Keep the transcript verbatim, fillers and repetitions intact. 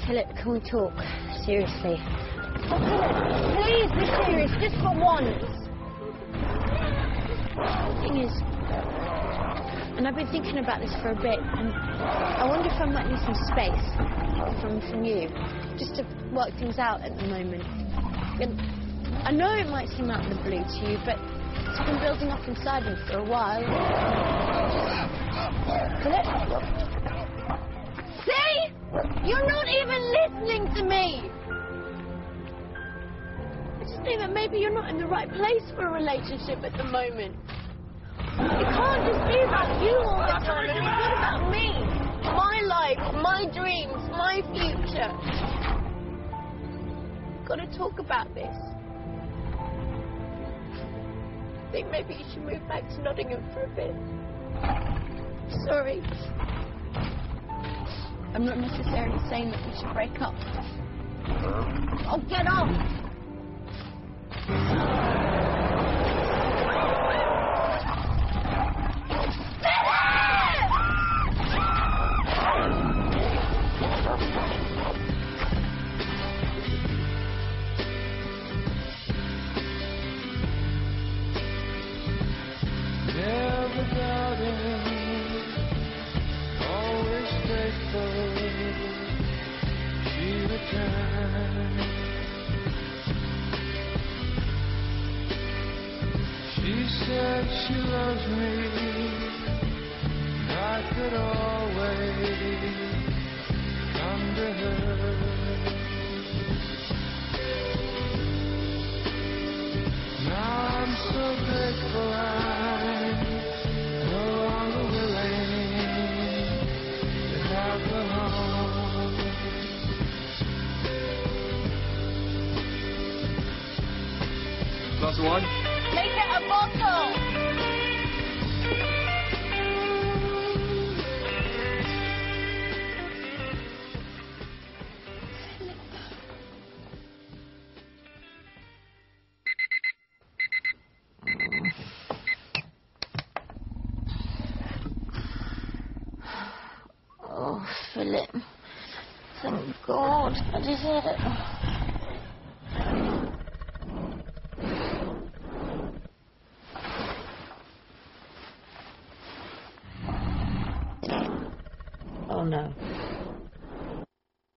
Philip, can we talk? Seriously. Oh, Philip, please be serious, just for once. The thing is, and I've been thinking about this for a bit, and I wonder if I might need some space from, from you, just to work things out at the moment. And I know it might seem out of the blue to you, but it's been building up inside me for a while. Philip? See? You're not even listening to me! I just think that maybe you're not in the right place for a relationship at the moment. It can't just be about you all the time. I mean, what about me? My life, my dreams, my future. We've got to talk about this. I think maybe you should move back to Nottingham for a bit. Sorry. I'm not necessarily saying that we should break up. Oh, get off! Never doubting, always faithful, she returned. She said she loves me, I could always come to her. Now I'm so grateful I'm no longer willing to have her home. Glass of wine? Make it a bottle! Oh, Philip. Thank God. I just had it. Oh, no.